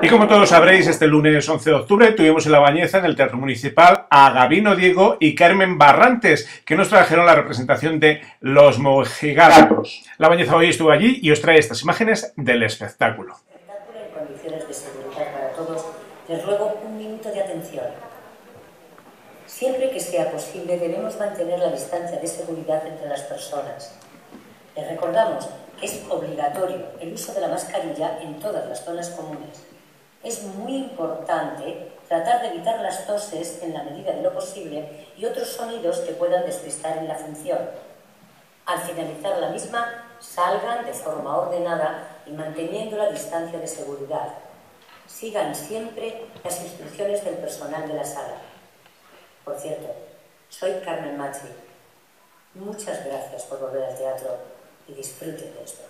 Y como todos sabréis, este lunes 11 de octubre tuvimos en La Bañeza, en el Teatro Municipal, a Gabino Diego y Carmen Barrantes, que nos trajeron la representación de Los Mojigatos. La Bañeza hoy estuvo allí y os trae estas imágenes del espectáculo. En condiciones de seguridad para todos, les ruego un minuto de atención. Siempre que sea posible debemos mantener la distancia de seguridad entre las personas. Les recordamos que es obligatorio el uso de la mascarilla en todas las zonas comunes. Es muy importante tratar de evitar las toses en la medida de lo posible y otros sonidos que puedan despistar en la función. Al finalizar la misma, salgan de forma ordenada y manteniendo la distancia de seguridad. Sigan siempre las instrucciones del personal de la sala. Por cierto, soy Carmen Machi. Muchas gracias por volver al teatro y disfruten del espectáculo.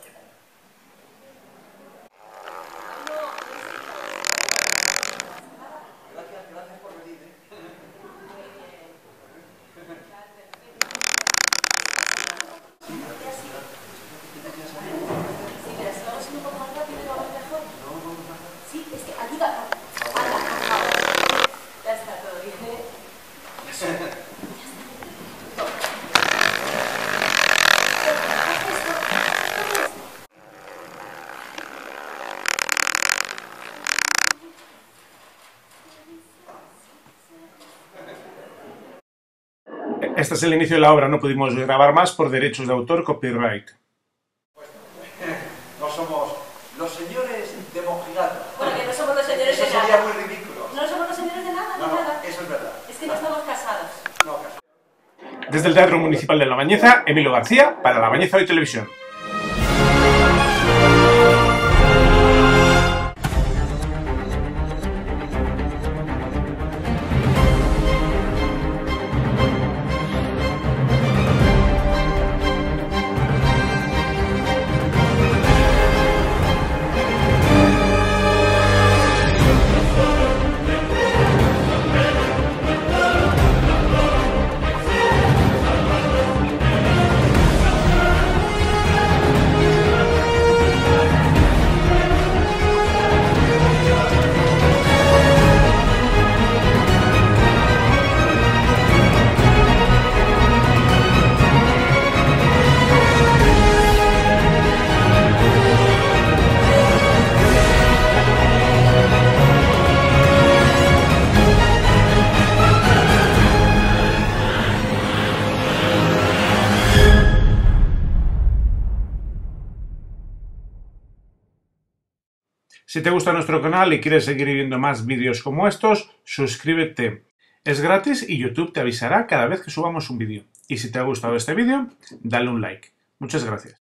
Gracias por venir. Este es el inicio de la obra, no pudimos grabar más por derechos de autor, copyright. No somos los señores de Mojigato. Bueno, que no somos los señores Eso de nada. sería muy ridículo. No somos los señores de nada, No, de nada. eso es verdad. Es que no estamos casados. No, casi. Desde el Teatro Municipal de La Bañeza, Emilio García, para La Bañeza Hoy Televisión. Si te gusta nuestro canal y quieres seguir viendo más vídeos como estos, suscríbete. Es gratis y YouTube te avisará cada vez que subamos un vídeo. Y si te ha gustado este vídeo, dale un like. Muchas gracias.